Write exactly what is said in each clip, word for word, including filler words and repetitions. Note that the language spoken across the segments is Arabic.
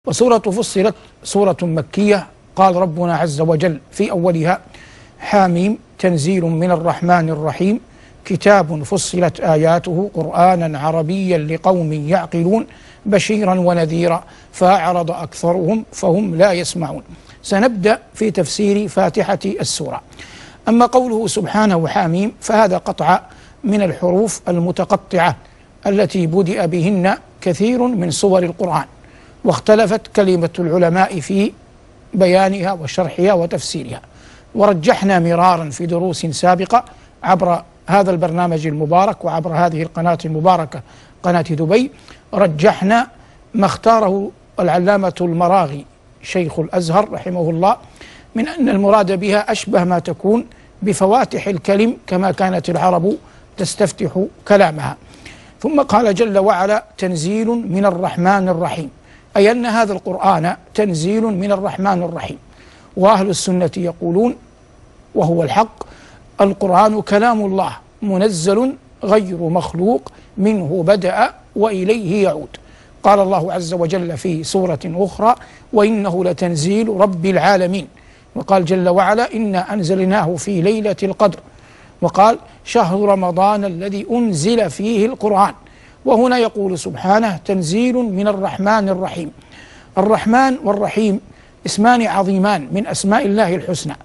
وسورة فصلت سورة مكية. قال ربنا عز وجل في أولها: حاميم تنزيل من الرحمن الرحيم كتاب فصلت آياته قرآنا عربيا لقوم يعقلون بشيرا ونذيرا فأعرض أكثرهم فهم لا يسمعون. سنبدأ في تفسير فاتحة السورة. أما قوله سبحانه حاميم فهذا قطع من الحروف المتقطعة التي بدأ بهن كثير من سور القرآن، واختلفت كلمة العلماء في بيانها وشرحها وتفسيرها، ورجحنا مرارا في دروس سابقة عبر هذا البرنامج المبارك وعبر هذه القناة المباركة قناة دبي. رجحنا ما اختاره العلامة المراغي شيخ الأزهر رحمه الله من أن المراد بها أشبه ما تكون بفواتح الكلم كما كانت العرب تستفتح كلامها. ثم قال جل وعلا: تنزيل من الرحمن الرحيم، أي أن هذا القرآن تنزيل من الرحمن الرحيم. وأهل السنة يقولون وهو الحق: القرآن كلام الله منزل غير مخلوق، منه بدأ وإليه يعود. قال الله عز وجل في سورة أخرى: وإنه لتنزيل رب العالمين. وقال جل وعلا: إنا أنزلناه في ليلة القدر. وقال: شهر رمضان الذي أنزل فيه القرآن. وهنا يقول سبحانه: تنزيل من الرحمن الرحيم. الرحمن والرحيم اسمان عظيمان من أسماء الله الحسنى،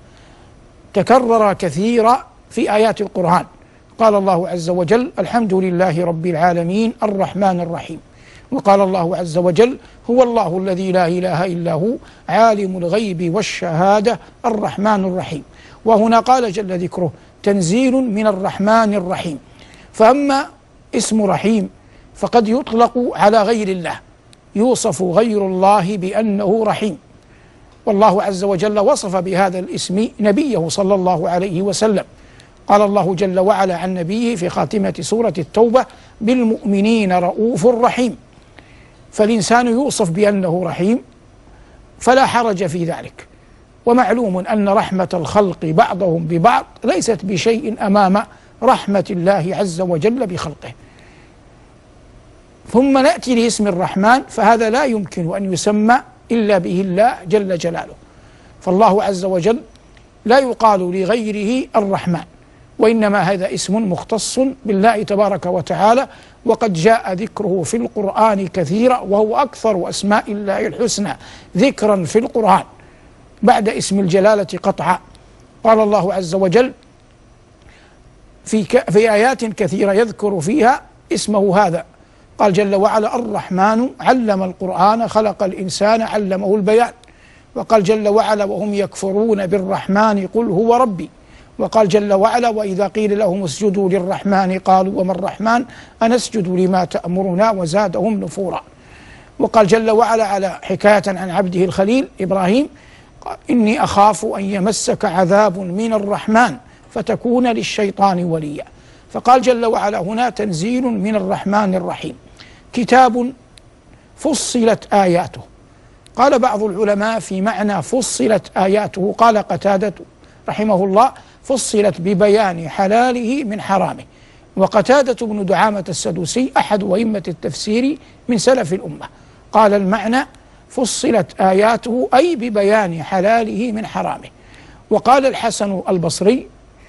تكرر كثيرا في آيات القرآن. قال الله عز وجل: الحمد لله رب العالمين الرحمن الرحيم. وقال الله عز وجل: هو الله الذي لا إله إلا هو عالم الغيب والشهادة الرحمن الرحيم. وهنا قال جل ذكره: تنزيل من الرحمن الرحيم. فأما اسم رحيم فقد يطلق على غير الله، يوصف غير الله بأنه رحيم، والله عز وجل وصف بهذا الاسم نبيه صلى الله عليه وسلم. قال الله جل وعلا عن نبيه في خاتمة سورة التوبة: بالمؤمنين رؤوف رحيم. فالإنسان يوصف بأنه رحيم فلا حرج في ذلك. ومعلوم أن رحمة الخلق بعضهم ببعض ليست بشيء أمام رحمة الله عز وجل بخلقه. ثم نأتي لاسم الرحمن، فهذا لا يمكن أن يسمى إلا به الله جل جلاله، فالله عز وجل لا يقال لغيره الرحمن، وإنما هذا اسم مختص بالله تبارك وتعالى، وقد جاء ذكره في القرآن كثيرا، وهو أكثر أسماء الله الحسنى ذكرا في القرآن بعد اسم الجلالة قطعا. قال الله عز وجل في, ك... في آيات كثيرة يذكر فيها اسمه هذا. قال جل وعلا: الرحمن علم القرآن خلق الإنسان علمه البيان. وقال جل وعلا: وهم يكفرون بالرحمن قل هو ربي. وقال جل وعلا: وإذا قيل لهم اسجدوا للرحمن قالوا وما الرحمن أنسجد لما تأمرنا وزادهم نفورا. وقال جل وعلا على حكاية عن عبده الخليل إبراهيم: إني أخاف أن يمسك عذاب من الرحمن فتكون للشيطان وليا. فقال جل وعلا هنا: تنزيل من الرحمن الرحيم كتاب فصلت آياته. قال بعض العلماء في معنى فصلت آياته، قال قتادة رحمه الله: فصلت ببيان حلاله من حرامه. وقتادة بن دعامة السدوسي أحد أئمة التفسير من سلف الأمة قال المعنى فصلت آياته أي ببيان حلاله من حرامه. وقال الحسن البصري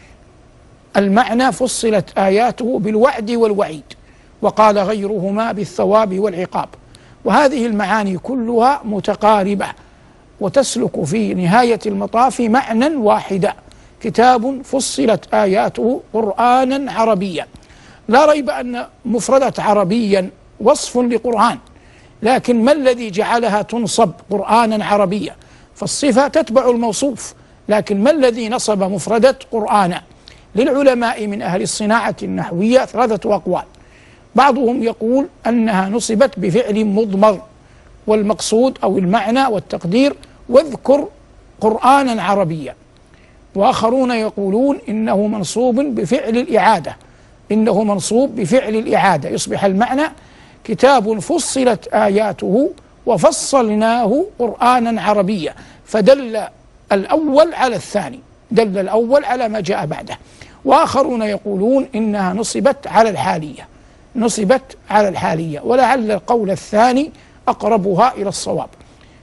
المعنى فصلت آياته بالوعد والوعيد. وقال غيرهما بالثواب والعقاب. وهذه المعاني كلها متقاربة وتسلك في نهاية المطاف معنى واحدا: كتاب فصلت آياته قرآنا عربيا. لا ريب أن مفردة عربيا وصف لقرآن، لكن ما الذي جعلها تنصب قرآنا عربيا؟ فالصفة تتبع الموصوف، لكن ما الذي نصب مفردة قرآنا؟ للعلماء من أهل الصناعة النحوية ثلاثة أقوال. بعضهم يقول أنها نصبت بفعل مضمر، والمقصود أو المعنى والتقدير: واذكر قرآنا عربيا. وآخرون يقولون إنه منصوب بفعل الإعادة، إنه منصوب بفعل الإعادة، يصبح المعنى كتاب فصلت آياته وفصلناه قرآنا عربيا. فدل الأول على الثاني، دل الأول على ما جاء بعده. وآخرون يقولون إنها نصبت على الحالية، نصبت على الحالية، ولعل القول الثاني أقربها إلى الصواب.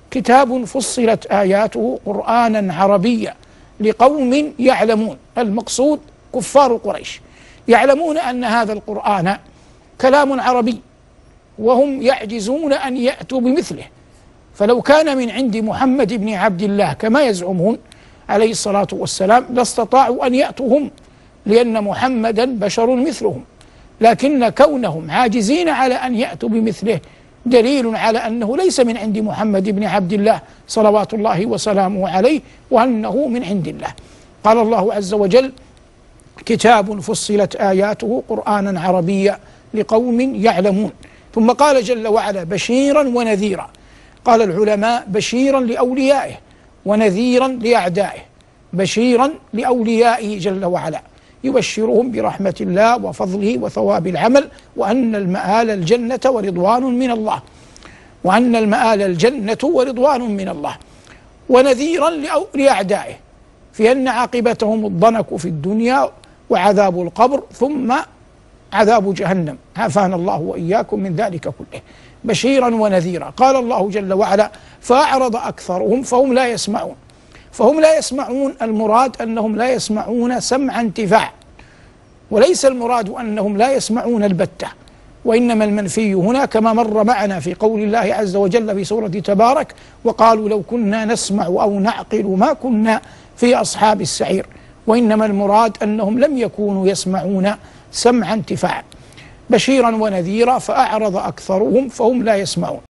كتاب فصلت آياته قرآنا عربيا لقوم يعلمون. المقصود كفار قريش يعلمون أن هذا القرآن كلام عربي، وهم يعجزون أن يأتوا بمثله. فلو كان من عند محمد بن عبد الله كما يزعمون عليه الصلاة والسلام لاستطاعوا أن يأتوا هم، لأن محمدا بشر مثلهم، لكن كونهم عاجزين على أن يأتوا بمثله دليل على أنه ليس من عند محمد بن عبد الله صلوات الله وسلامه عليه، وأنه من عند الله. قال الله عز وجل: كتاب فصلت آياته قرآنا عربيا لقوم يعلمون. ثم قال جل وعلا: بشيرا ونذيرا. قال العلماء: بشيرا لأوليائه ونذيرا لأعدائه. بشيرا لأوليائه جل وعلا يبشرهم برحمة الله وفضله وثواب العمل، وأن المآل الجنة ورضوان من الله، وأن المآل الجنة ورضوان من الله. ونذيرا لأعدائه في أن عاقبتهم الضنك في الدنيا وعذاب القبر ثم عذاب جهنم، عافانا الله وإياكم من ذلك كله. بشيرا ونذيرا. قال الله جل وعلا: فأعرض أكثرهم فهم لا يسمعون. فهم لا يسمعون، المراد أنهم لا يسمعون سمع انتفاع، وليس المراد أنهم لا يسمعون البتة، وإنما المنفي هنا كما مر معنا في قول الله عز وجل في سورة تبارك: وقالوا لو كنا نسمع أو نعقل ما كنا في أصحاب السعير. وإنما المراد أنهم لم يكونوا يسمعون سمع انتفاع. بشيرا ونذيرا. فأعرض أكثرهم فهم لا يسمعون.